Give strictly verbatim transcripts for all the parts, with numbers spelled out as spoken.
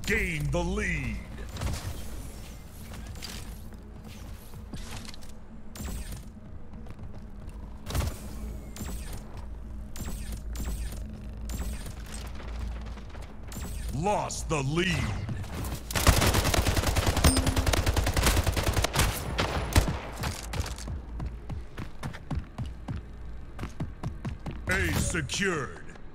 gain the lead. Lost the lead. A secured.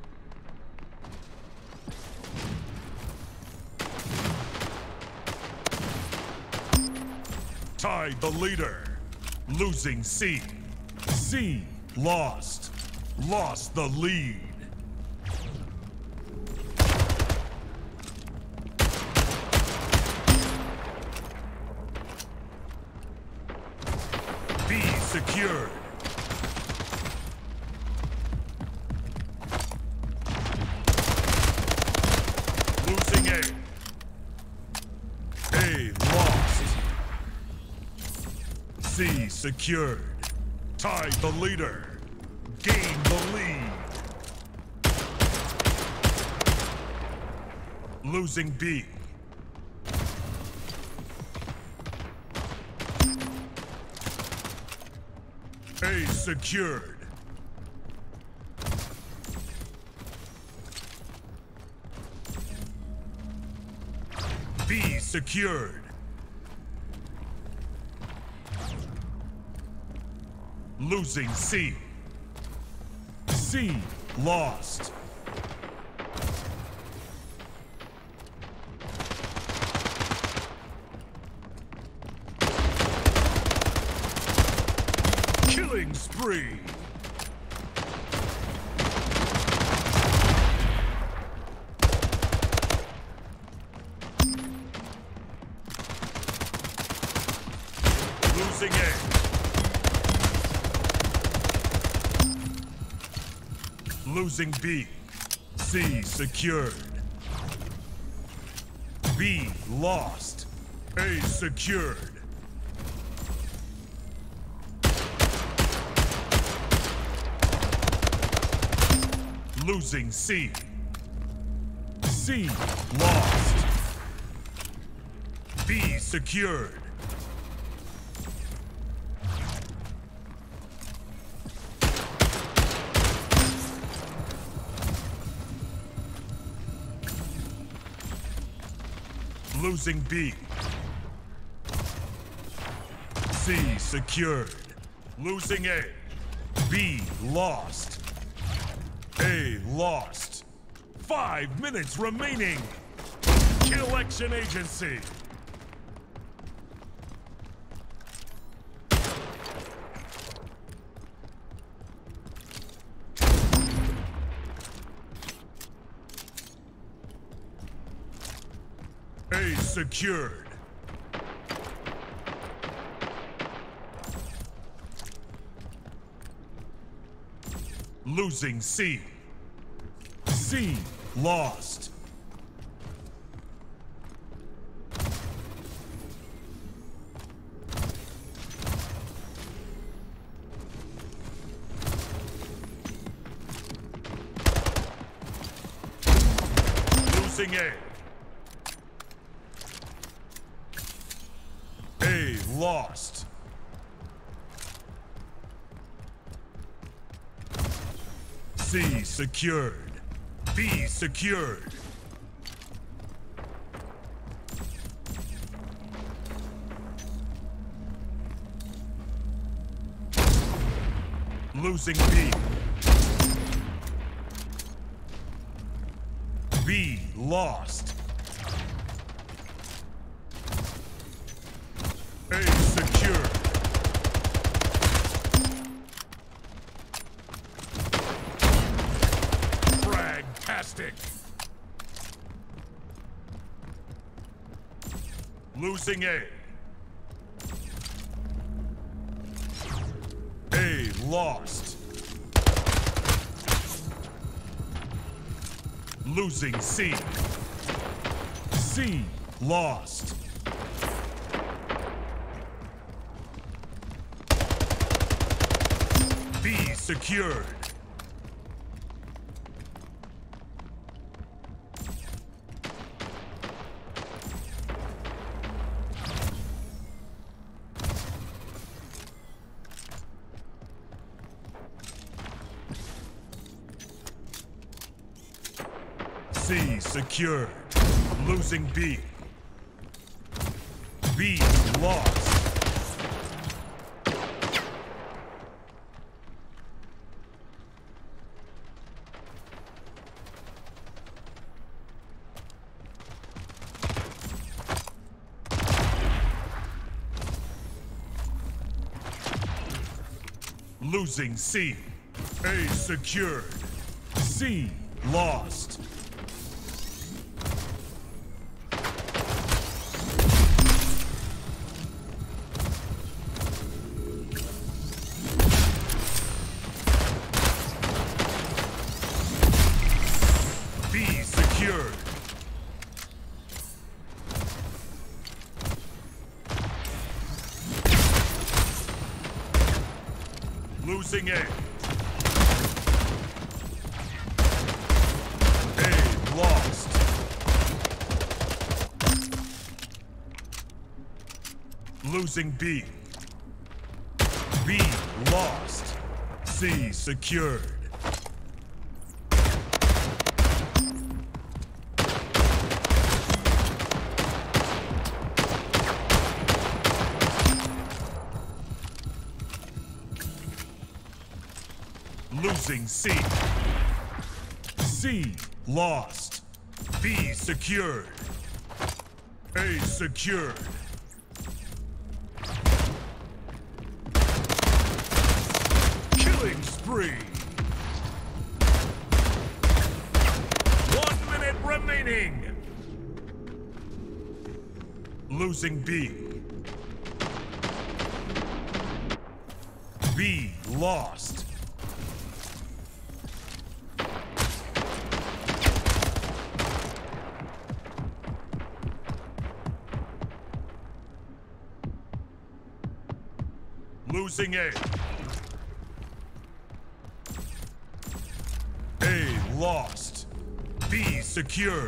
Tied the leader. Losing C. C lost. Lost the lead. B secured. Losing A. A lost. C secured. Tied the leader. Gain the lead. Losing B. A secured. B secured. Losing C. C lost. Killing spree. Losing A. Losing B. C secured. B lost. A secured. Losing C. C lost. B secured. Losing B. C secured. Losing A. B lost. A lost. Five minutes remaining. Kill Action Agency. A secured. Losing C. C lost. Losing A. A lost. C secured. B secured. Losing B. B lost. A secured. Fragtastic. Losing A. A lost. Losing C. C lost. B secured. C secured. Losing B. B lost. Losing C. A secured. C lost. B secured. Losing A. A lost. Losing B. B lost. C secured. Losing C. C lost. B secured. A secured. Killing spree. One minute remaining. Losing B. B lost. Losing A. A lost. B secured.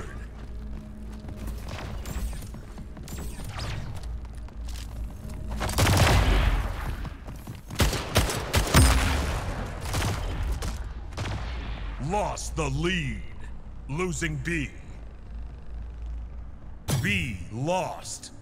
Lost the lead. Losing B. B lost.